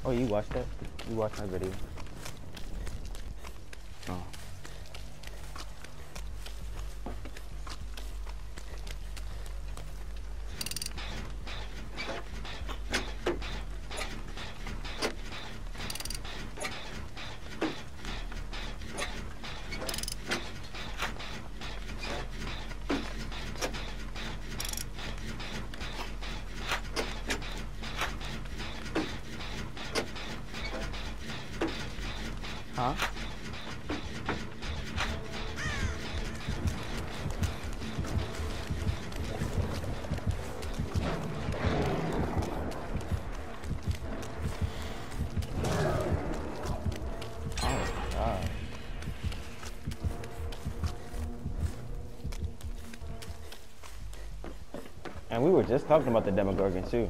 Oh, you watched that? You watched my video? Oh. Huh? Oh, God. And we were just talking about the Demogorgon, too.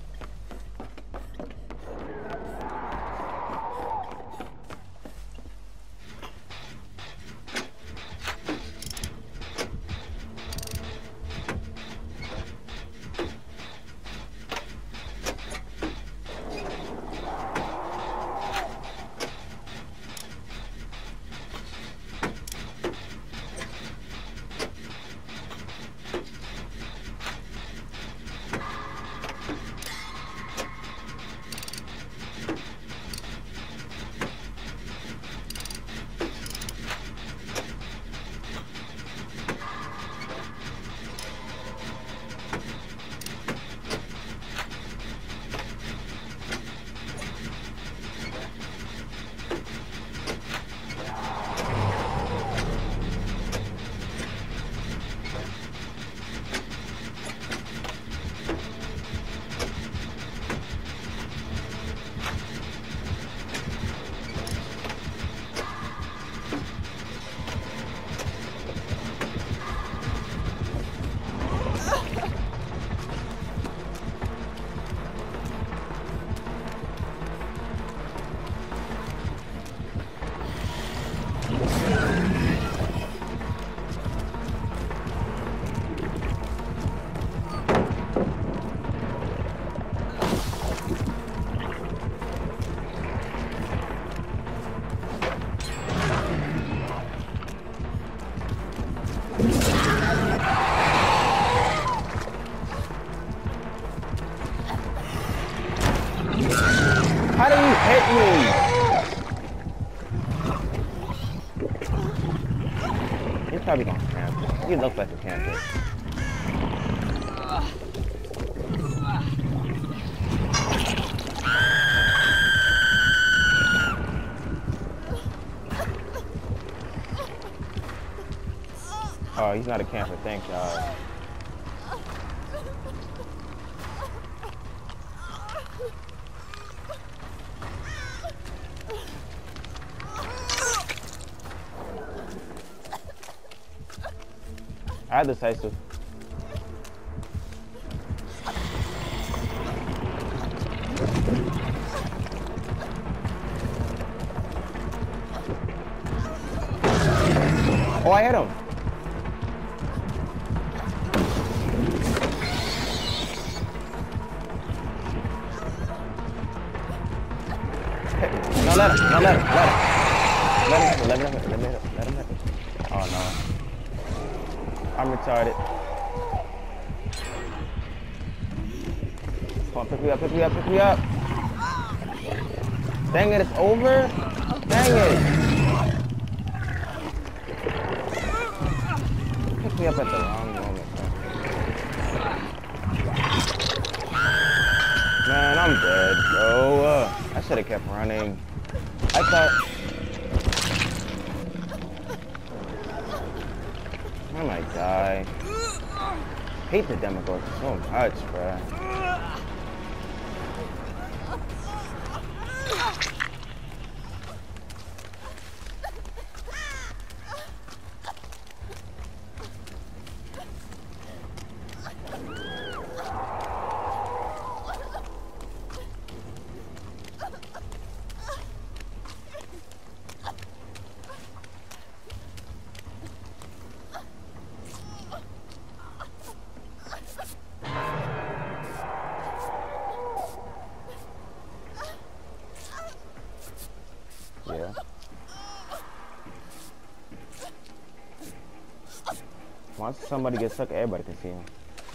How do you hit me? He's probably gonna camp. He looks like a camper. Oh, he's not a camper. Thank God. I had the decisive. Oh, I hit him. No, let him. No, let him. Let him hit me. Oh, no. I'm retarded. Come on, pick me up. Dang it, it's over? Dang it. Pick me up at the wrong moment. Man, I'm dead, bro. I should have kept running. I thought... I might die. Hate the Demogorgon so much, bruh. Once somebody gets stuck, everybody can see him.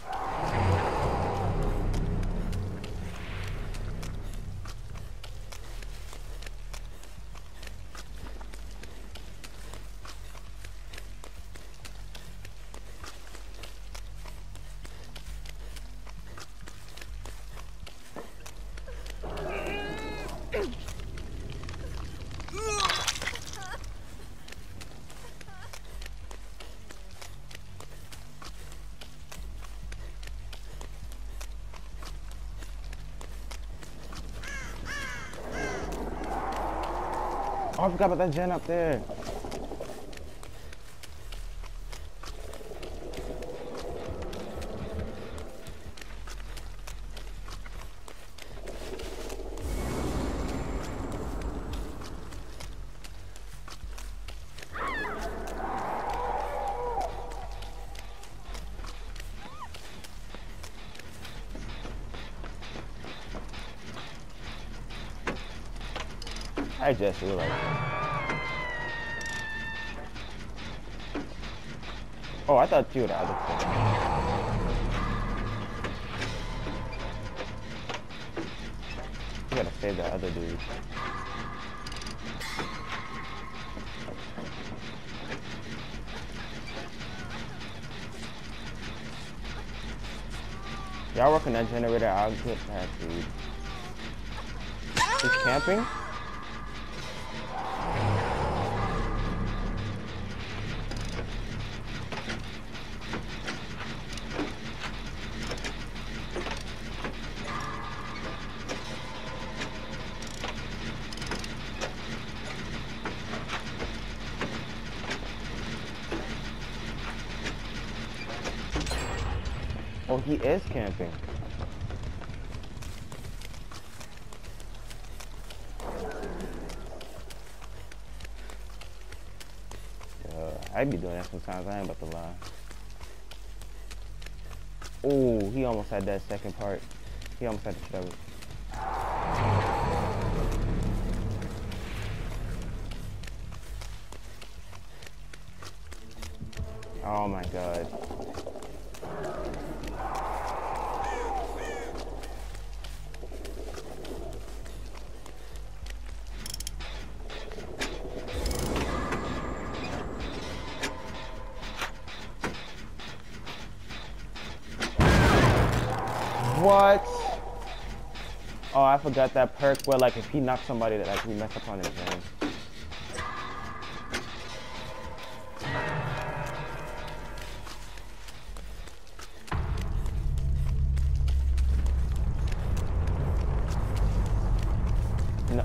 Oh, I forgot about that gen up there. I just realized that. Oh, I thought you were the other thing. You gotta save that other dude. Y'all working that generator, I'll get past dude. He's camping? Oh, he is camping. I be doing that sometimes, I ain't about to lie. Oh, he almost had that second part. He almost had to shove it. Oh my god. What? Oh, I forgot that perk where, like, if he knocks somebody, that we mess up on his game. No.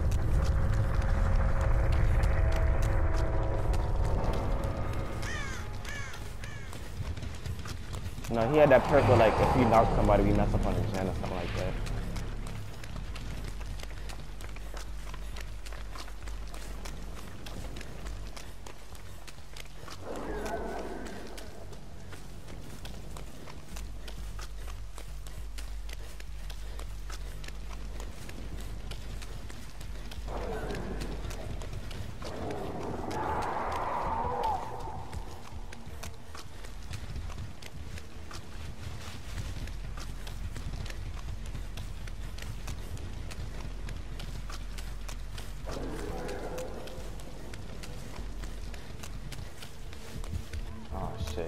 No, he had that perk where, like, if you knock somebody, we mess up on his gen or something like that. Shit.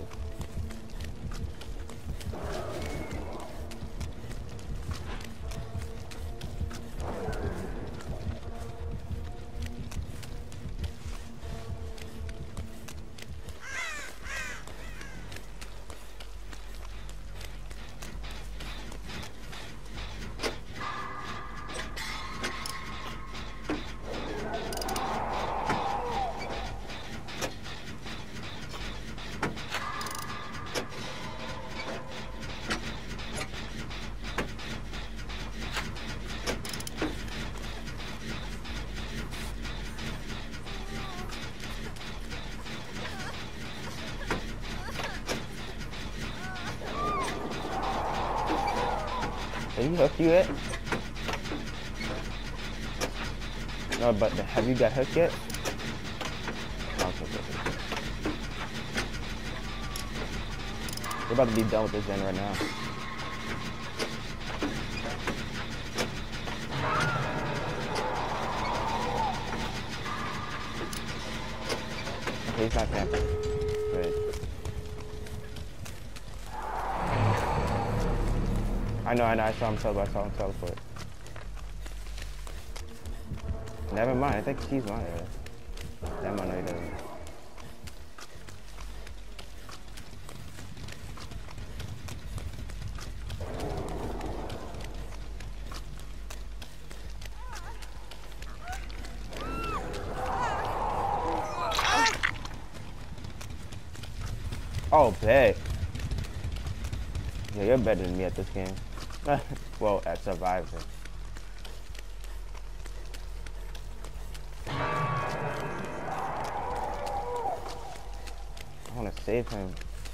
Have you hooked you yet? No, but have you got hooked yet? Okay, okay. We're about to be done with this gen right now. Okay, he's not camping. Good. I know, I saw him teleport. Never mind, I think he's mine. Never mind, no, he doesn't. Oh, bet. Yeah, you're better than me at this game. Well, at surviving. I want to save him.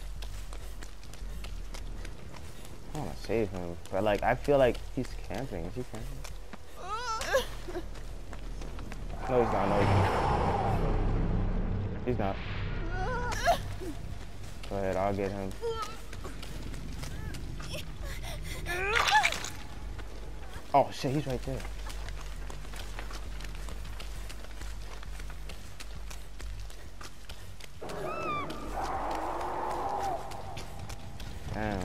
I want to save him. But, like, I feel like he's camping. Is he camping? No, he's not. No, he's not. He's not. Go ahead, I'll get him. Oh shit, he's right there. Damn.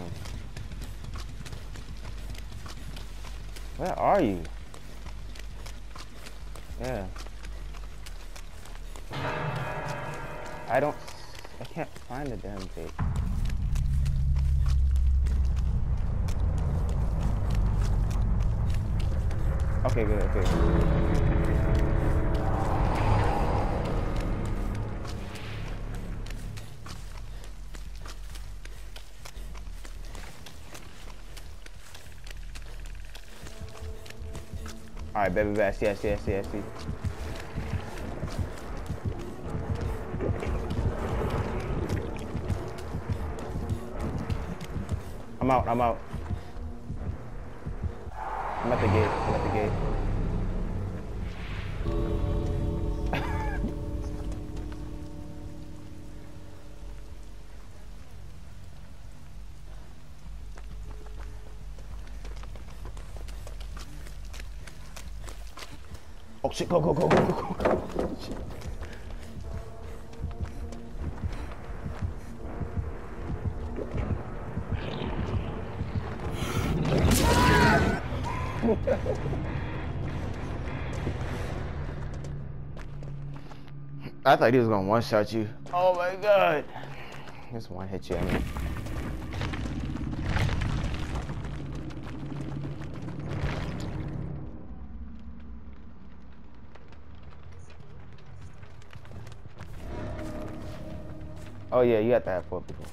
Where are you? Yeah. I can't find the damn thing. Okay, good, okay. Alright, baby bass, yes. I'm out. I'm at the gate. Oh shit, go. Shit. I thought he was gonna one-shot you. Oh my god. Just one hit you, I mean. Oh yeah, you have to have 4 people.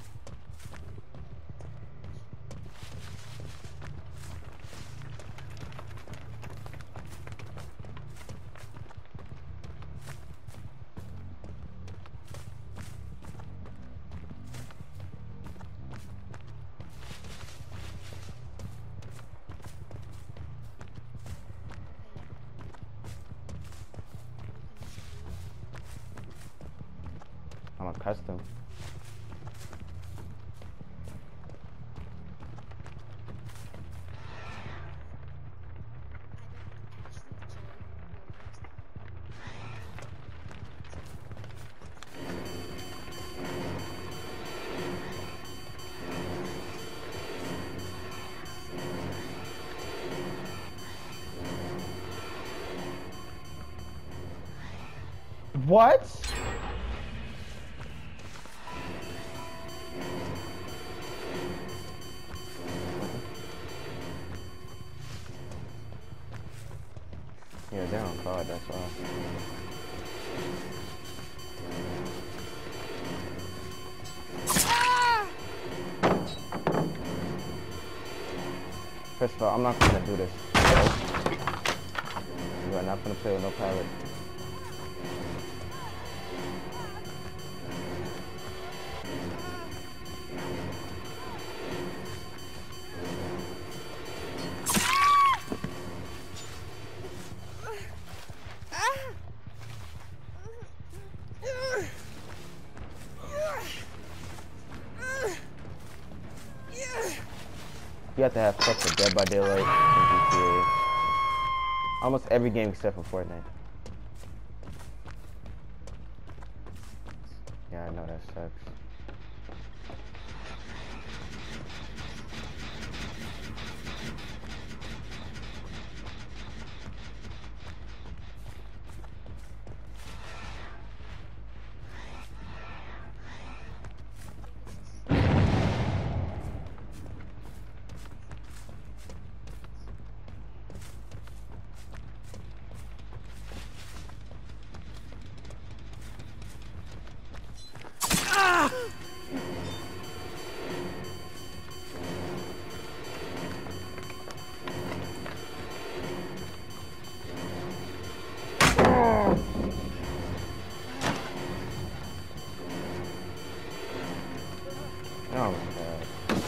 I'm accustomed. What? Yeah, they're on card, that's why. First of all, I'm not gonna do this. We're not gonna play with no pilot. You have to have such a Dead by Daylight in GTA. Almost every game except for Fortnite. Yeah, I know that sucks. Oh my god.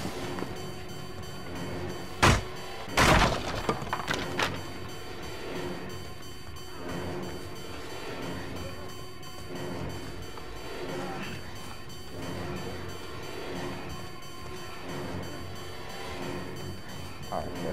Alright, good.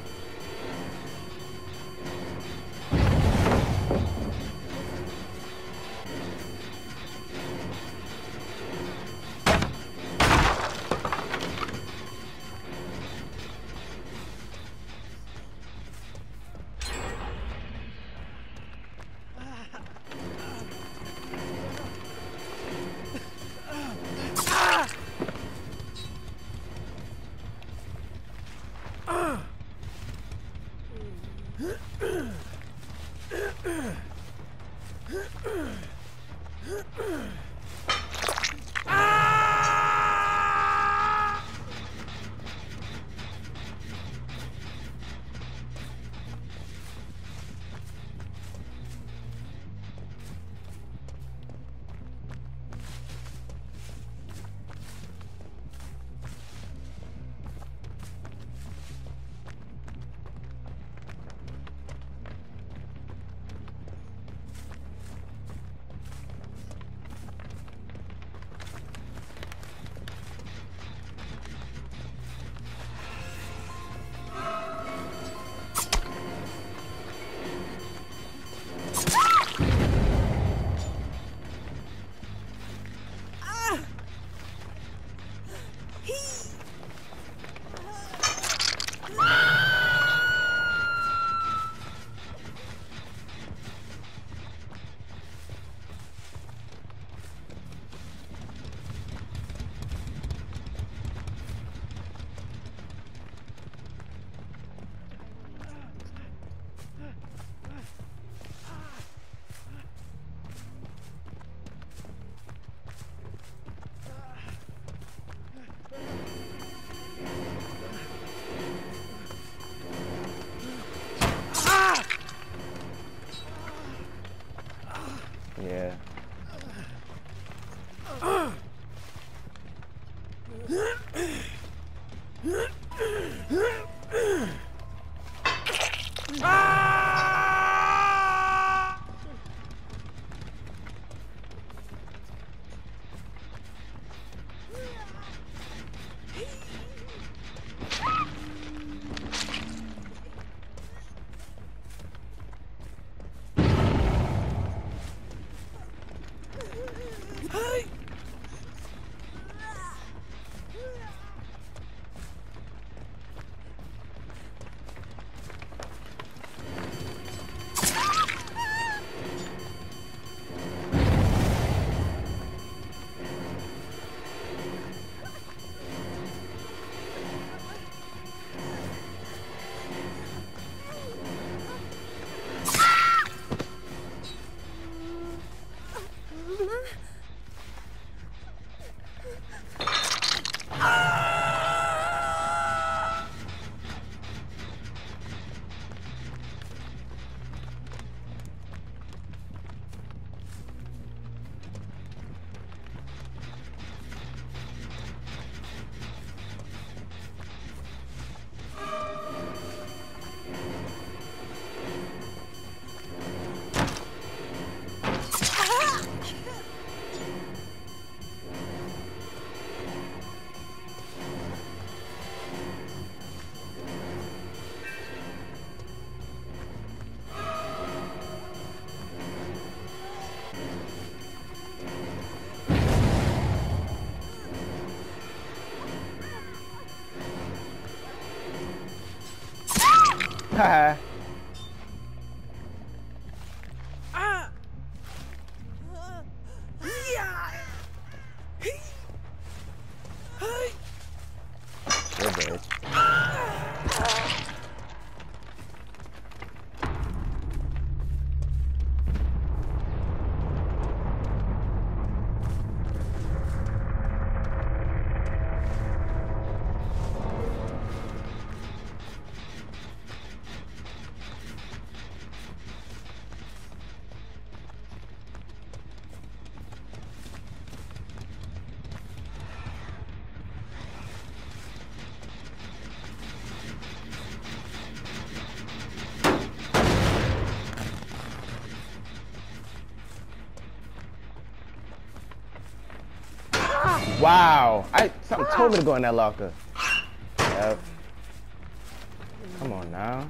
Yeah. You're dead. Wow, something told me to go in that locker. Yep. Come on now.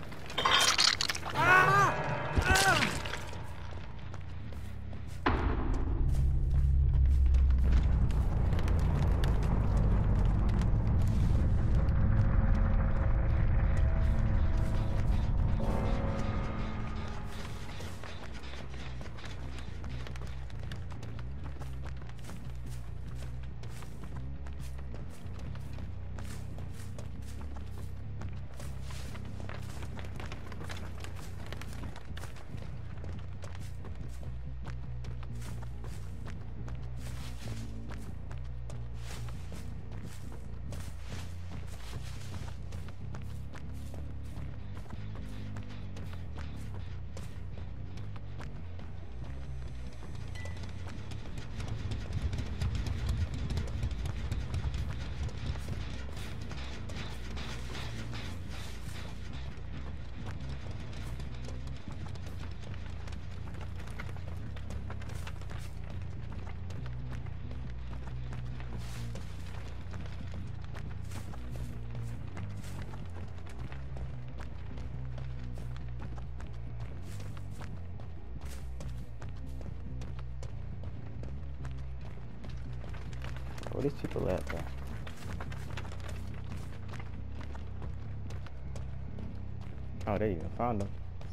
Where these people at, bro? Oh, there you go. Found them.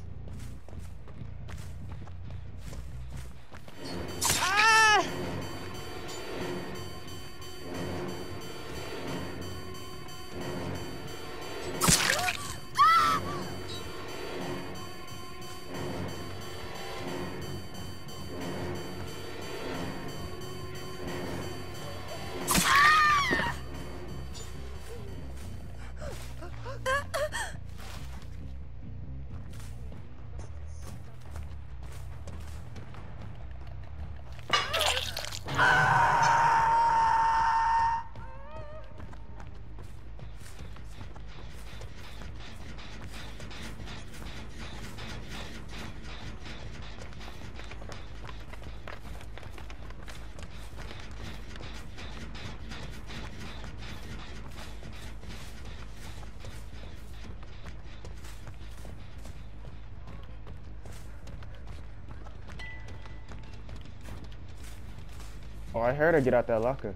Oh, I heard her get out that locker.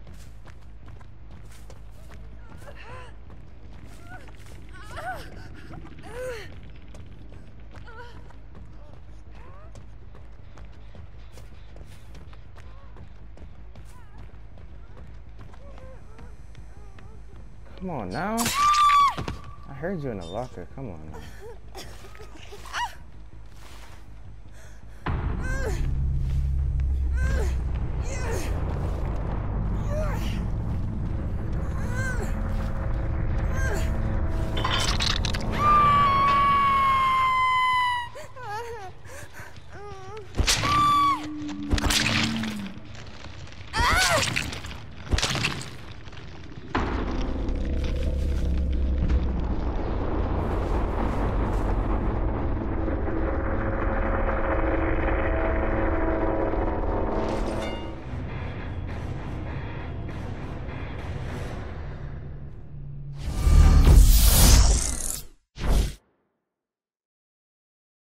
Come on now. I heard you in the locker. Come on now.